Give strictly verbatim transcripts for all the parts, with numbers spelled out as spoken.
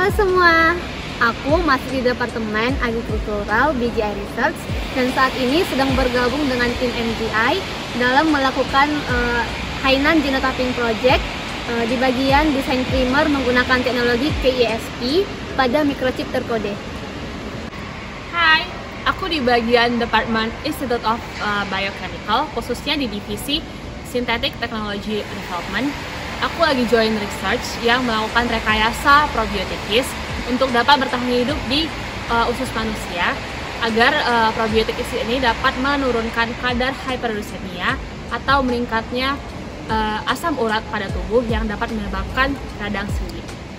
Halo semua, aku masih di Departemen Agrikultural B G I Research dan saat ini sedang bergabung dengan tim M G I dalam melakukan uh, Hainan Genotyping Project uh, di bagian desain primer menggunakan teknologi K I S P pada microchip terkode. Hai, aku di bagian Department Institute of uh, Biochemical, khususnya di divisi Synthetic Technology Development. Aku lagi join research yang melakukan rekayasa probiotikis untuk dapat bertahan hidup di uh, usus manusia agar uh, probiotikis ini dapat menurunkan kadar hyperuricemia atau meningkatnya uh, asam urat pada tubuh yang dapat menyebabkan radang sendi.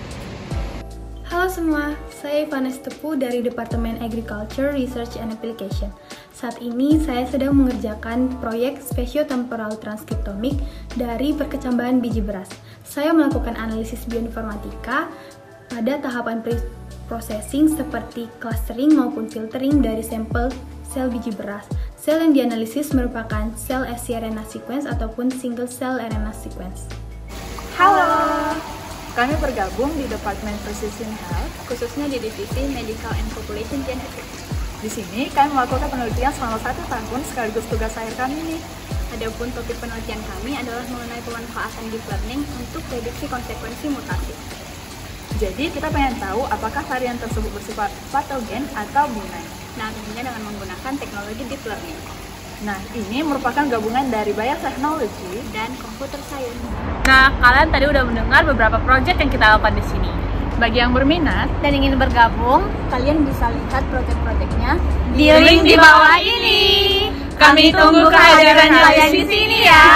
Halo semua, saya Ivanes Tepu dari Departemen Agriculture, Research and Application. Saat ini saya sedang mengerjakan proyek spesio-temporal transkriptomik dari perkecambahan biji beras. Saya melakukan analisis bioinformatika pada tahapan pre-processing seperti clustering maupun filtering dari sampel sel biji beras. Sel yang dianalisis merupakan sel scRNA sequence ataupun single cell R N A sequence. Halo! Kami bergabung di Departemen Precision Health, khususnya di divisi Medical and Population Genetics. Di sini kami melakukan penelitian selama satu tahun sekaligus tugas akhir kami nih. Adapun topik penelitian kami adalah mengenai pemanfaatan deep learning untuk prediksi konsekuensi mutasi. Jadi kita pengen tahu apakah varian tersebut bersifat patogen atau benign. Nah, tentunya dengan menggunakan teknologi deep learning. Nah, ini merupakan gabungan dari biotechnology dan computer science. Nah, kalian tadi udah mendengar beberapa proyek yang kita lakukan di sini. Bagi yang berminat dan ingin bergabung, kalian bisa lihat proyek-proyeknya di link di bawah ini. Kami tunggu kehadiran kalian di sini ya.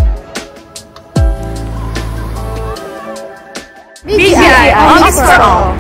B G I, Omix for All.